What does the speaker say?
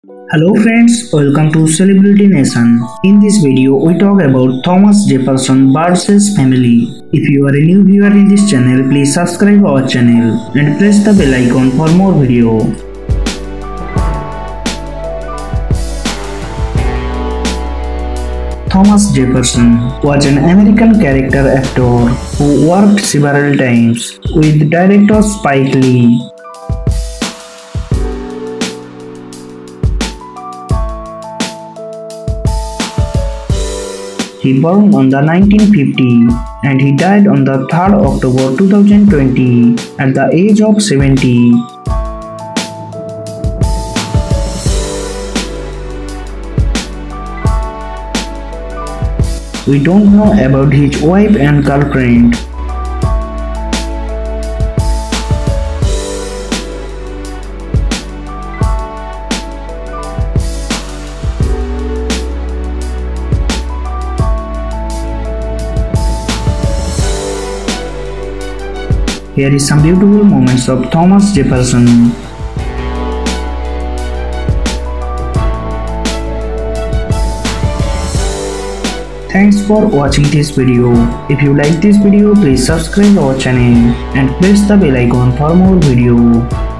Hello friends, welcome to Celebrity Nation. In this video, we talk about Thomas Jefferson Barnes' family. If you are a new viewer in this channel, please subscribe our channel and press the bell icon for more video. Thomas Jefferson was an American character actor who worked several times with director Spike Lee. He born on the 1950 and he died on the 3rd October 2020 at the age of 70. We don't know about his wife and girlfriend. Here is some beautiful moments of Thomas Jefferson. Thanks for watching this video. If you like this video, please subscribe our channel and press the bell icon for more video.